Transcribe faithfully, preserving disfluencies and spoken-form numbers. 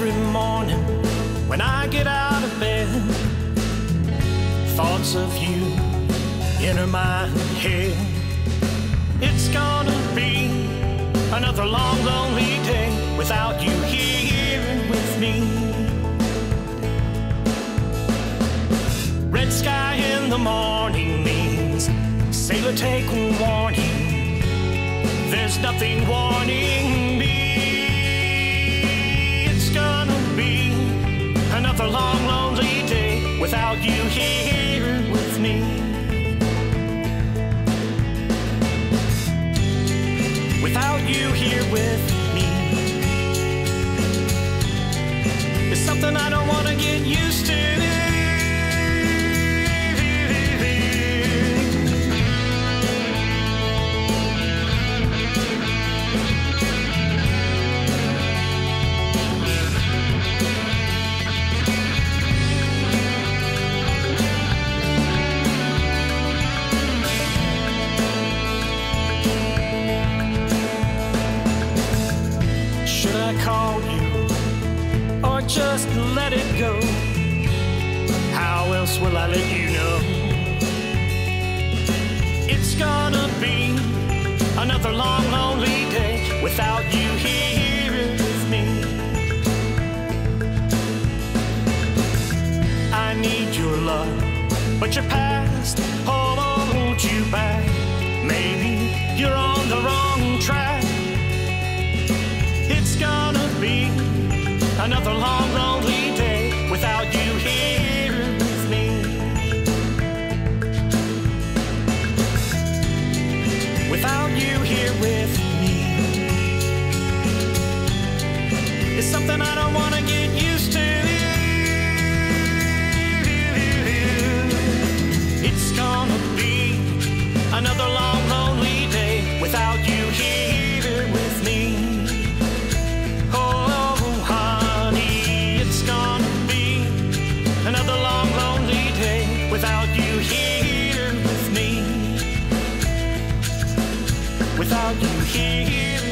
every morning when I get out of bed, thoughts of you enter my head. It's gonna be another long, lonely day without you here with me. Red sky in the morning means sailor take warning. There's nothing warning me. It's gonna be another long, lonely day without you here with me. Without you here with me, it's something I don't want to get used to. Should I call you or just let it go? How else will I let you know? It's gonna be another long, lonely day without you here with me. I need your love, but your past all holds you back. Maybe you're on the wrong track. It's gonna be another long, lonely day without you here with me. Without you here with me, it's something I don't want to get used to. It's gonna be another long, lonely day without you here with me. Another long, lonely day without you here with me. Without you here